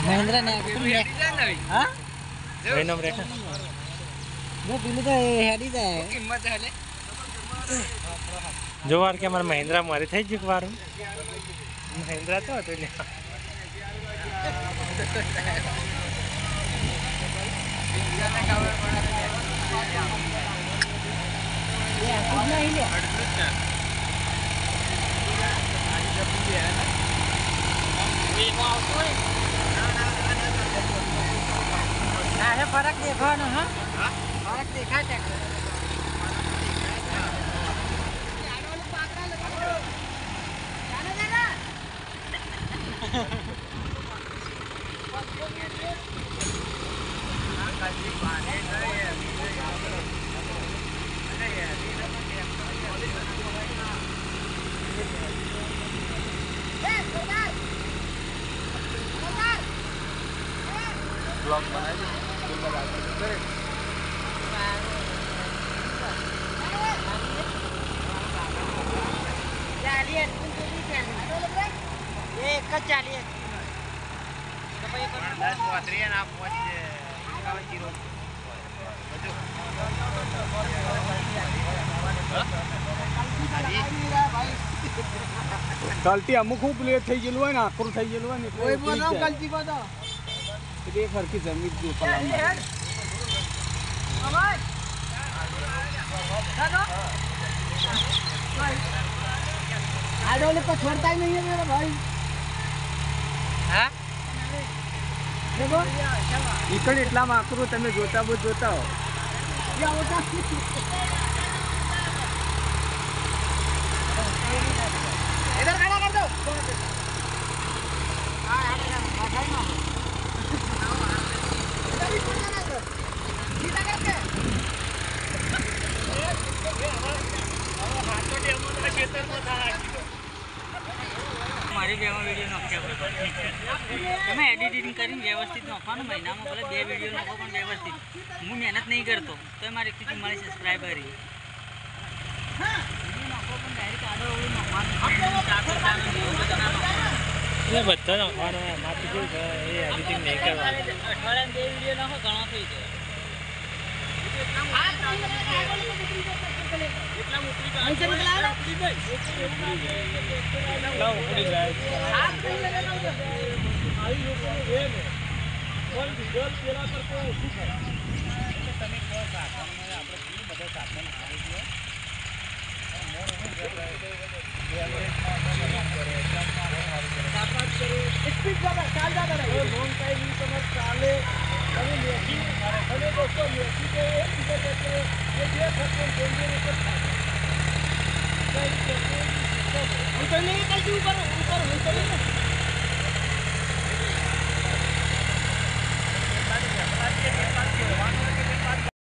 મહિન્દ્રા ને હા મહિનો રેખા જો પેલું તો હેડી જાય કિંમત હાલે જો વાર કે અમારા મહિન્દ્રા મારી થઈ ગયું વારું મહિન્દ્રા તો હતું ફરક દેખાવાનો હા ફરક દેખાય ब्लॉग बनाई गलती अमुक खूब लेट थी गई है ना आखर थी गई है कोई बोलो गलती को तो एक हर की जमीन जो पलाम आडोले को छोड़ता ही नहीं है मेरा भाई हाँ देखो इकड़ इतना आकरू तमे जोता वो जोता हो क्या होता इधर खड़ा कर दो મારી બેમાં વિડીયો નાખ્યા તમે એડિટિંગ કરીને વ્યવસ્થિત નાખવાનું મહિનામાં ભલે 2 વિડીયો નાખો પણ વ્યવસ્થિત હું મહેનત નહીં કરતો તો મારી કેટલી મારી સબસ્ક્રાઈબર નાખો પણ ડાયરેક્ટ આડો નાખવાનું બધા નાખવાનો માથું કેવું છે એ એડિટિંગ નહીં કરવાનું અઠવાડિયામાં 2 વિડીયો નાખો ઘણો થઈ જાય स्पीड ज्यादा चाल ज्यादा रहे लॉन्ग टाइम नहीं समझ चाले अरे मेथी अरे दोस्तों मेथी के एक चीज़ देते ये सकते हैं ऊपर हम तो नहीं कल ऊपर ऊपर